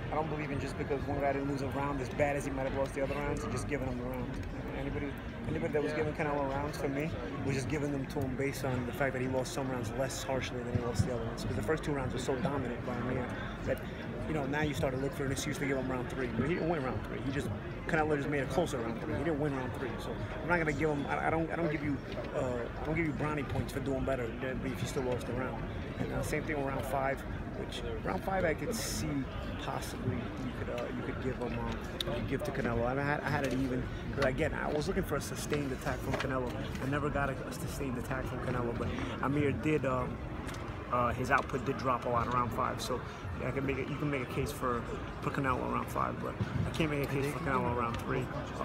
I don't believe in just because one guy didn't lose a round as bad as he might have lost the other rounds, and just giving him the round. Anybody that was giving Canelo rounds for me was just giving them to him based on the fact that he lost some rounds less harshly than he lost the other ones. Because the first 2 rounds were so dominant by Amir that, you know, now you start to look for an excuse to give him round 3. But he didn't win round 3. Canelo just made a closer round 3. He didn't win round 3. So I'm not gonna give him. I don't give you brownie points for doing better if you still lost the round. And same thing with round 5. Which round 5 I could see possibly you could give him give to Canelo. I had it even because again I was looking for a sustained attack from Canelo. I never got a sustained attack from Canelo, but Amir did. His output did drop a lot around 5, so you can make a case for Canelo around 5, but I can't make a case for Canelo around 3.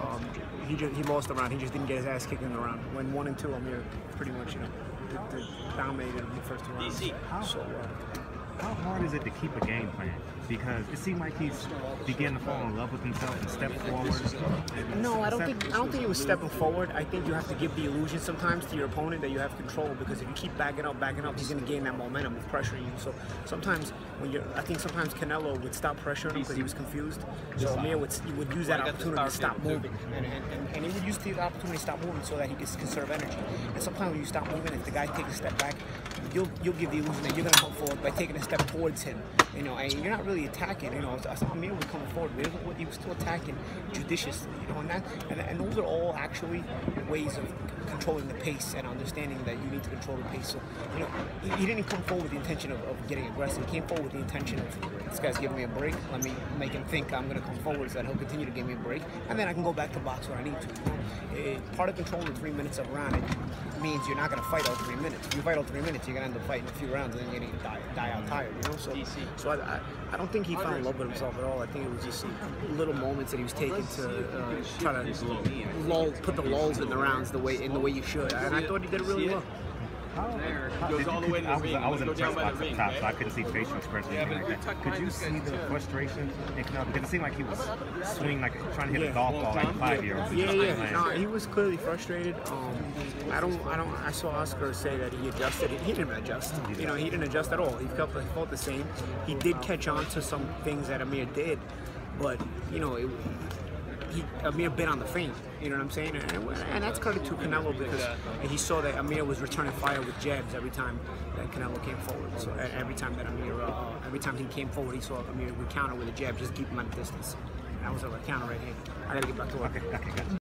He lost the round. He just didn't get his ass kicked in the round. When 1 and 2, Amir pretty much dominated in the first 2 rounds. So. How hard is it to keep a game plan? Because it seemed like he's beginning to fall in love with himself and step forward. No, I don't think he was stepping forward. I think you have to give the illusion sometimes to your opponent that you have control, because if you keep backing up, he's going to gain that momentum of pressuring you. So sometimes I think sometimes Canelo would stop pressuring him because he was confused. So Amir would use that opportunity to stop moving, and he would use the opportunity to stop moving so that he could conserve energy. And sometimes when you stop moving, if the guy takes a step back, you'll give the illusion that you're going to come forward by taking a step towards him, you know, and you're not really attacking. You know, Amir was coming forward, but he was still attacking judiciously, you know, and those are all actually ways of controlling the pace and understanding that you need to control the pace. So, you know, he didn't come forward with the intention of getting aggressive. He came forward with the intention of, this guy's giving me a break, let me make him think I'm going to come forward so that he'll continue to give me a break, and then I can go back to box when I need to. You know? Part of controlling the 3 minutes of a round, it means you're not going to fight all 3 minutes. If you fight all 3 minutes, you're going to end up fighting a few rounds, and then you're going to die out tired, you know? So I don't think he fell in love with himself at all. I think it was just little moments that he was taking to try to put the lulls in the rounds in the way you should, and I thought he did it really well. I wasn't impressed by the top, so I couldn't see facial expressions like that. Could you see the frustration in Canelo? Because it seemed like he was swinging, like trying to hit a golf ball like a 5-year-old. Yeah. No, he was clearly frustrated. I saw Oscar say that he adjusted. He didn't adjust. You know, he didn't adjust at all. He felt the same. He did catch on to some things that Amir did, but you know, Amir bit on the feint, you know what I'm saying? And that's credit to Canelo, because he saw that Amir was returning fire with jabs every time that Canelo came forward. So every time he came forward, he saw Amir would counter with a jab, just keep him at a distance. And that was a counter right here. I gotta get back to work. Okay.